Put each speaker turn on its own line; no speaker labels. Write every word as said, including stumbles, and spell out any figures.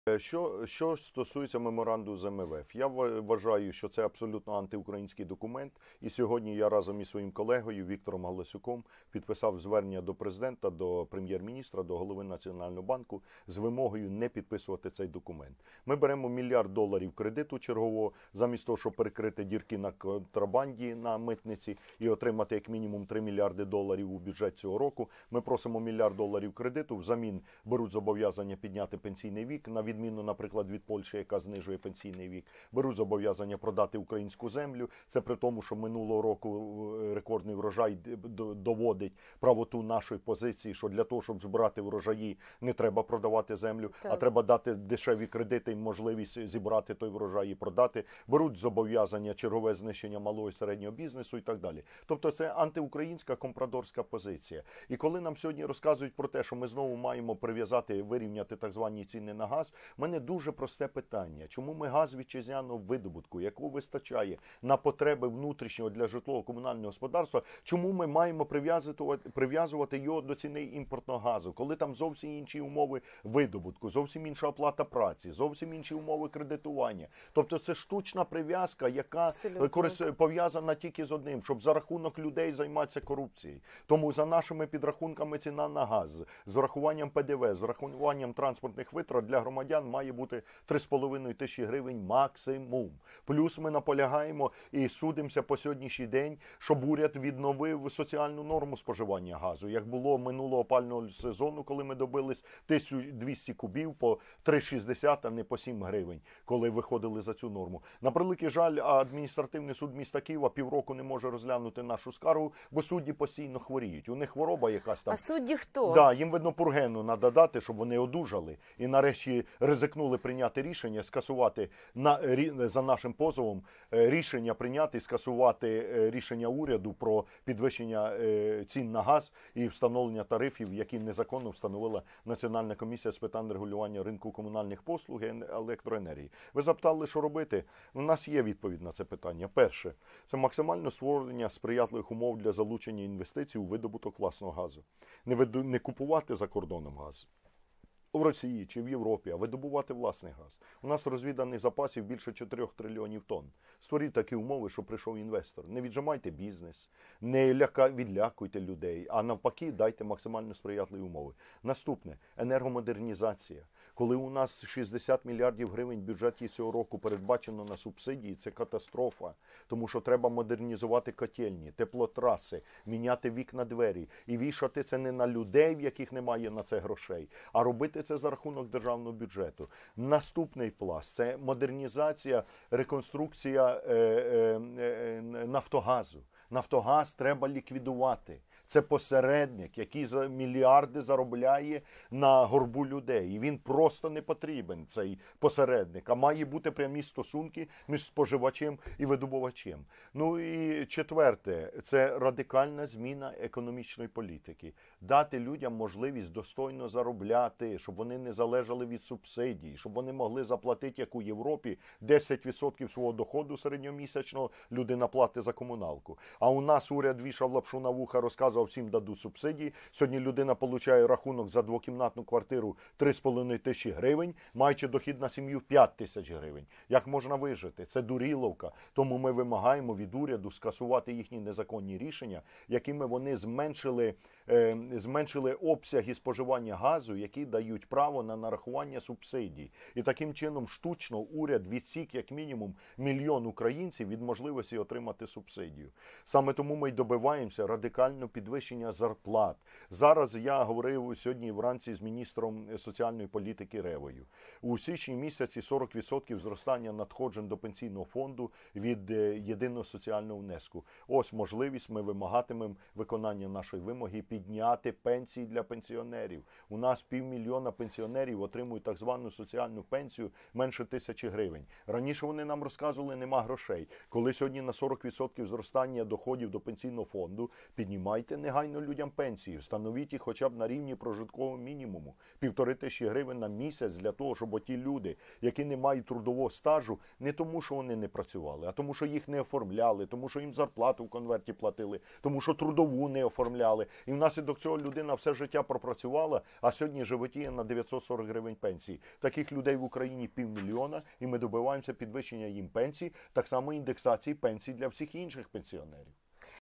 Е, Що, що стосується меморандуму з ем ве еф, я ва- вважаю, що це абсолютно антиукраїнський документ. І сьогодні я разом із своїм колегою Віктором Галасюком підписав звернення до президента, до прем'єр-міністра, до голови Національного банку з вимогою не підписувати цей документ. Ми беремо мільярд доларів кредиту чергового, замість того, щоб перекрити дірки на контрабанді на митниці і отримати як мінімум три мільярди доларів у бюджет цього року. Ми просимо мільярд доларів кредиту, взамін беруть зобов'язання підняти пенсійний вік, на відміну, наприклад, від Польщі, яка знижує пенсійний вік, беруть зобов'язання продати українську землю. Це при тому, що минулого року рекордний врожай доводить правоту нашої позиції, що для того, щоб збирати врожаї, не треба продавати землю,
Так.
а треба дати дешеві кредити і можливість зібрати той врожай і продати. Беруть зобов'язання чергове знищення малого і середнього бізнесу і так далі. Тобто це антиукраїнська компрадорська позиція. І коли нам сьогодні розказують про те, що ми знову маємо прив'язати, вирівняти так звані ціни на газ, в мене дуже просте питання. Чому ми газ вітчизняного видобутку, якого вистачає на потреби внутрішнього для житлово-комунального господарства, чому ми маємо прив'язувати, прив'язувати його до ціни імпортного газу, коли там зовсім інші умови видобутку, зовсім інша оплата праці, зовсім інші умови кредитування. Тобто це штучна прив'язка, яка
Абсолютно.
корис- пов'язана тільки з одним, щоб за рахунок людей займатися корупцією. Тому за нашими підрахунками ціна на газ з врахуванням пе де ве, з врахуванням транспортних витрат для громадян має бути три з половиною тисячі гривень максимум. Плюс ми наполягаємо і судимося по сьогоднішній день, щоб уряд відновив соціальну норму споживання газу. Як було минулого опалювального сезону, коли ми добились тисячу двісті кубів по три шістдесят, а не по сім гривень, коли виходили за цю норму. На превеликий жаль, адміністративний суд міста Києва півроку не може розглянути нашу скаргу, бо судді постійно хворіють. У них хвороба якась там.
А судді хто?
Да, їм, видно, пургену треба дати, щоб вони одужали і нарешті ризикнули прийняти рішення, скасувати на, рі- за нашим позовом е, рішення прийняти, і скасувати е, рішення уряду про підвищення е, цін на газ і встановлення тарифів, які незаконно встановила Національна комісія з питань регулювання ринку комунальних послуг і електроенергії. Ви запитали, що робити? У нас є відповідь на це питання. Перше, це максимальне створення сприятливих умов для залучення інвестицій у видобуток власного газу. Не, виду- не купувати за кордоном газ в Росії чи в Європі, а видобувати власний газ. У нас розвіданих запасів більше чотирьох трильйонів тонн. Створіть такі умови, щоб прийшов інвестор. Не віджимайте бізнес, не ляка, відлякуйте людей, а навпаки дайте максимально сприятливі умови. Наступне – енергомодернізація. Коли у нас шістдесят мільярдів гривень в бюджеті цього року передбачено на субсидії, це катастрофа. Тому що треба модернізувати котельні, теплотраси, міняти вікна, двері. І вішати це не на людей, в яких немає на це грошей, а робити це за рахунок державного бюджету. Наступний пласт – це модернізація, реконструкція е, е, е, Нафтогазу. Нафтогаз треба ліквідувати. Це посередник, який за мільярди заробляє на горбу людей. І він просто не потрібен, цей посередник. А має бути прямі стосунки між споживачем і видобувачем. Ну і четверте, це радикальна зміна економічної політики. Дати людям можливість достойно заробляти, щоб вони не залежали від субсидій, щоб вони могли заплатити, як у Європі, десять відсотків свого доходу середньомісячного людина платить за комуналку. А у нас уряд вішав лапшу на вуха, розказував, всім дадуть субсидії. Сьогодні людина отримує рахунок за двокімнатну квартиру три з половиною тисячі гривень, маючи дохід на сім'ю п'ять тисяч гривень. Як можна вижити? Це дуріловка. Тому ми вимагаємо від уряду скасувати їхні незаконні рішення, якими вони зменшили, е, зменшили обсяги споживання газу, які дають право на нарахування субсидій. І таким чином штучно уряд відсік як мінімум мільйон українців від можливості отримати субсидію. Саме тому ми й добиваємося радикально підвищення зарплат. Зараз я говорив сьогодні вранці з міністром соціальної політики Ревою. У січні місяці сорок відсотків зростання надходжень до пенсійного фонду від е, єдиного соціального внеску. Ось можливість, ми вимагатимемо виконання нашої вимоги підняти пенсії для пенсіонерів. У нас півмільйона пенсіонерів отримують так звану соціальну пенсію менше тисячі гривень. Раніше вони нам розказували, нема грошей. Коли сьогодні на сорок відсотків зростання доходів до пенсійного фонду, піднімайте негайно людям пенсії, встановіть їх хоча б на рівні прожиткового мінімуму, півтори тисячі гривень на місяць для того, щоб оті люди, які не мають трудового стажу, не тому, що вони не працювали, а тому, що їх не оформляли, тому, що їм зарплату в конверті платили, тому, що трудову не оформляли. І внаслідок цього людина все життя пропрацювала, а сьогодні животіє на дев'ятсот сорок гривень пенсії. Таких людей в Україні півмільйона, і ми добиваємося підвищення їм пенсій, так само індексації пенсій для всіх інших пенсіонерів.